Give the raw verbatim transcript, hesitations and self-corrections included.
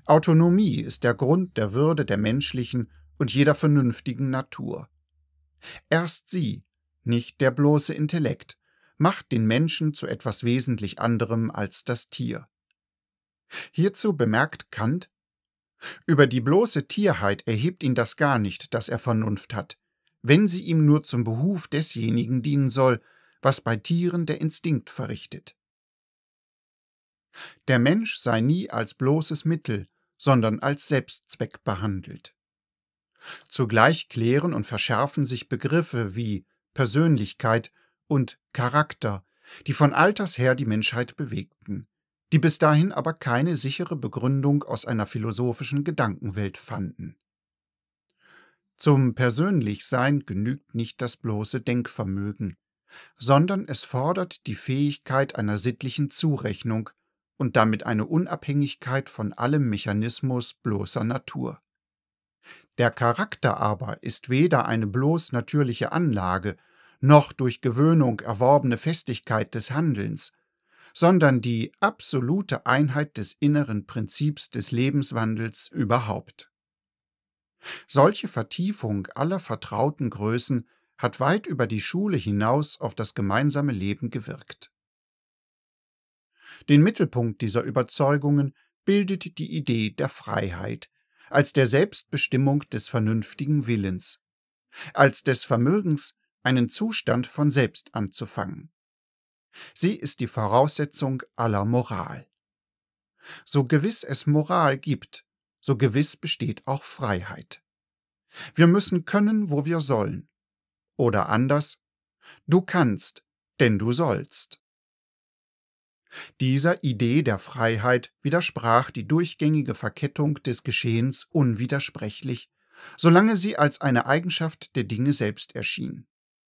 Autonomie ist der Grund der Würde der menschlichen und jeder vernünftigen Natur. Erst sie, nicht der bloße Intellekt, macht den Menschen zu etwas wesentlich anderem als das Tier. Hierzu bemerkt Kant: Über die bloße Tierheit erhebt ihn das gar nicht, dass er Vernunft hat, wenn sie ihm nur zum Behuf desjenigen dienen soll, was bei Tieren der Instinkt verrichtet. Der Mensch sei nie als bloßes Mittel, sondern als Selbstzweck behandelt. Zugleich klären und verschärfen sich Begriffe wie Persönlichkeit und Charakter, die von alters her die Menschheit bewegten, die bis dahin aber keine sichere Begründung aus einer philosophischen Gedankenwelt fanden. Zum Persönlichsein genügt nicht das bloße Denkvermögen, sondern es fordert die Fähigkeit einer sittlichen Zurechnung und damit eine Unabhängigkeit von allem Mechanismus bloßer Natur. Der Charakter aber ist weder eine bloß natürliche Anlage, noch durch Gewöhnung erworbene Festigkeit des Handelns, sondern die absolute Einheit des inneren Prinzips des Lebenswandels überhaupt. Solche Vertiefung aller vertrauten Größen hat weit über die Schule hinaus auf das gemeinsame Leben gewirkt. Den Mittelpunkt dieser Überzeugungen bildet die Idee der Freiheit, als der Selbstbestimmung des vernünftigen Willens, als des Vermögens, einen Zustand von selbst anzufangen. Sie ist die Voraussetzung aller Moral. So gewiss es Moral gibt, so gewiss besteht auch Freiheit. Wir müssen können, wo wir sollen. Oder anders: Du kannst, denn du sollst. Dieser Idee der Freiheit widersprach die durchgängige Verkettung des Geschehens unwidersprechlich, solange sie als eine Eigenschaft der Dinge selbst erschien.